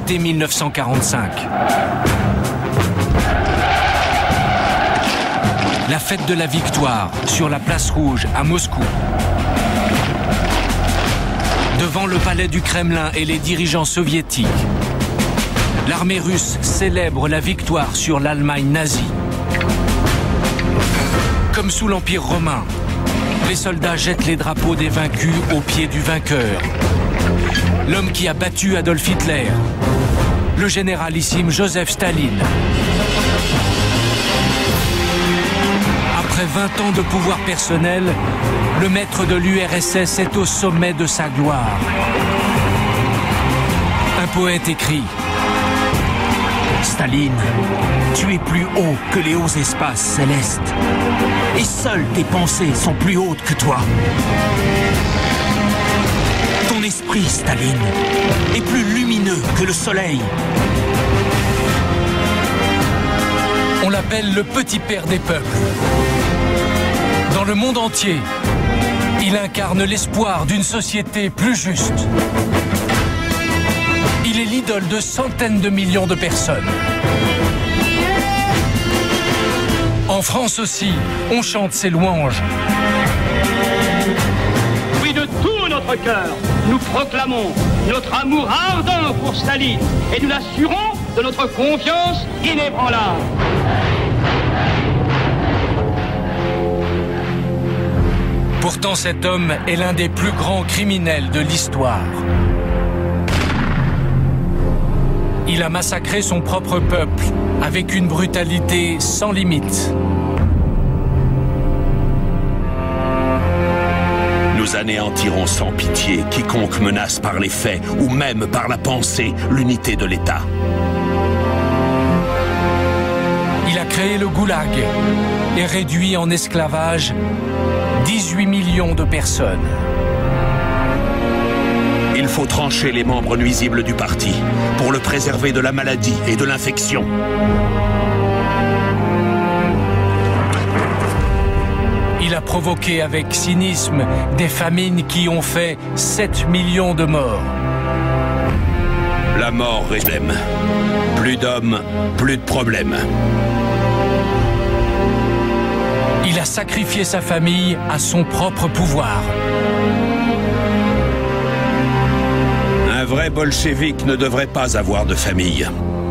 l'été 1945. La fête de la victoire sur la place rouge à Moscou. Devant le palais du Kremlin et les dirigeants soviétiques, l'armée russe célèbre la victoire sur l'Allemagne nazie. Comme sous l'Empire romain, les soldats jettent les drapeaux des vaincus aux pieds du vainqueur. L'homme qui a battu Adolf Hitler, le généralissime Joseph Staline. Après 20 ans de pouvoir personnel, le maître de l'URSS est au sommet de sa gloire. Un poète écrit: Staline, tu es plus haut que les hauts espaces célestes, et seules tes pensées sont plus hautes que toi. Ton esprit, Staline, est plus lumineux que le soleil. On l'appelle le petit père des peuples. Dans le monde entier, il incarne l'espoir d'une société plus juste. Il est l'idole de centaines de millions de personnes. En France aussi, on chante ses louanges. Oui, de tout notre cœur, nous proclamons notre amour ardent pour Staline et nous l'assurons de notre confiance inébranlable. Pourtant, cet homme est l'un des plus grands criminels de l'histoire. Il a massacré son propre peuple avec une brutalité sans limite. Nous anéantirons sans pitié quiconque menace par les faits ou même par la pensée l'unité de l'État. Il a créé le goulag et réduit en esclavage 18 millions de personnes. Il faut trancher les membres nuisibles du parti pour le préserver de la maladie et de l'infection. Il a provoqué avec cynisme des famines qui ont fait 7 millions de morts. La mort reste. Plus d'hommes, plus de problèmes. Il a sacrifié sa famille à son propre pouvoir. Un vrai bolchevique ne devrait pas avoir de famille.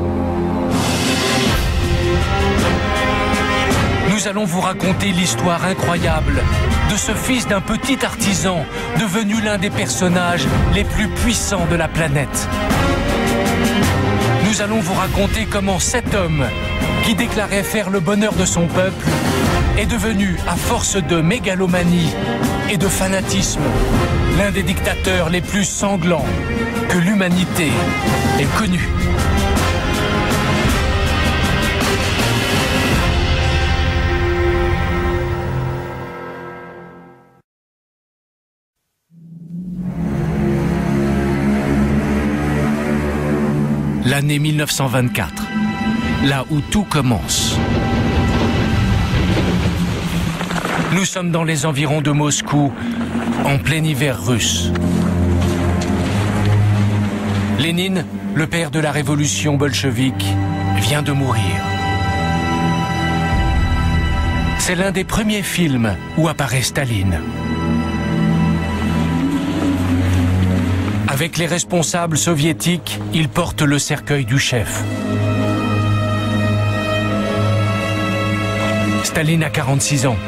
Nous allons vous raconter l'histoire incroyable de ce fils d'un petit artisan devenu l'un des personnages les plus puissants de la planète. Nous allons vous raconter comment cet homme, qui déclarait faire le bonheur de son peuple, est devenu, à force de mégalomanie et de fanatisme, l'un des dictateurs les plus sanglants que l'humanité ait connu. L'année 1924, là où tout commence. Nous sommes dans les environs de Moscou, en plein hiver russe. Lénine, le père de la révolution bolchevique, vient de mourir. C'est l'un des premiers films où apparaît Staline. Avec les responsables soviétiques, il porte le cercueil du chef. Staline a 46 ans.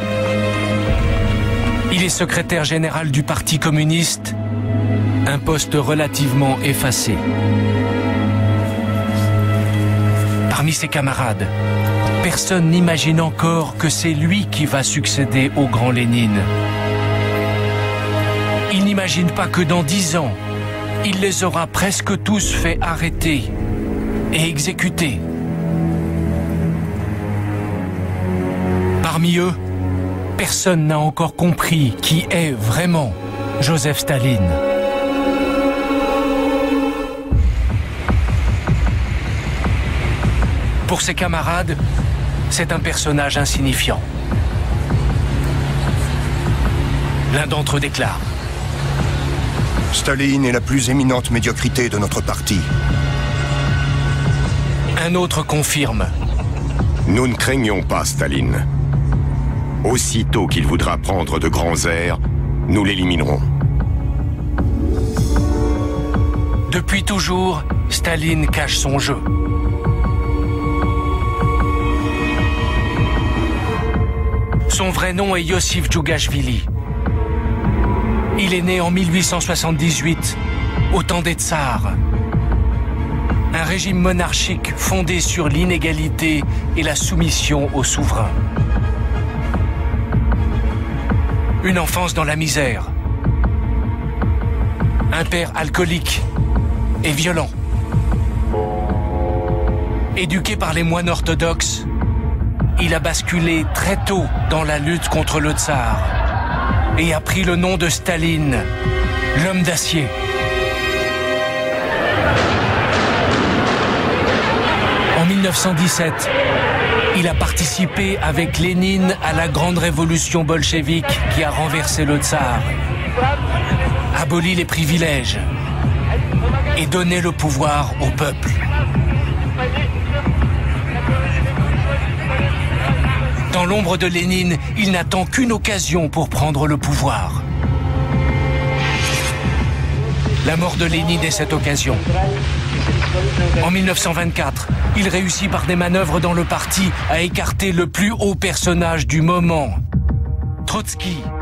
Il est secrétaire général du Parti communiste, un poste relativement effacé. Parmi ses camarades, personne n'imagine encore que c'est lui qui va succéder au grand Lénine. Il n'imagine pas que dans 10 ans, il les aura presque tous fait arrêter et exécuter. Parmi eux, personne n'a encore compris qui est vraiment Joseph Staline. Pour ses camarades, c'est un personnage insignifiant. L'un d'entre eux déclare: Staline est la plus éminente médiocrité de notre parti. Un autre confirme. Nous ne craignons pas Staline. Aussitôt qu'il voudra prendre de grands airs, nous l'éliminerons. Depuis toujours, Staline cache son jeu. Son vrai nom est Yossif Djougashvili. Il est né en 1878, au temps des tsars. Un régime monarchique fondé sur l'inégalité et la soumission au souverain. Une enfance dans la misère. Un père alcoolique et violent. Éduqué par les moines orthodoxes, il a basculé très tôt dans la lutte contre le tsar et a pris le nom de Staline, l'homme d'acier. En 1917, il a participé avec Lénine à la grande révolution bolchevique qui a renversé le tsar, aboli les privilèges et donné le pouvoir au peuple. Dans l'ombre de Lénine, il n'attend qu'une occasion pour prendre le pouvoir. La mort de Lénine est cette occasion. En 1924, il réussit par des manœuvres dans le parti à écarter le plus haut personnage du moment, Trotsky.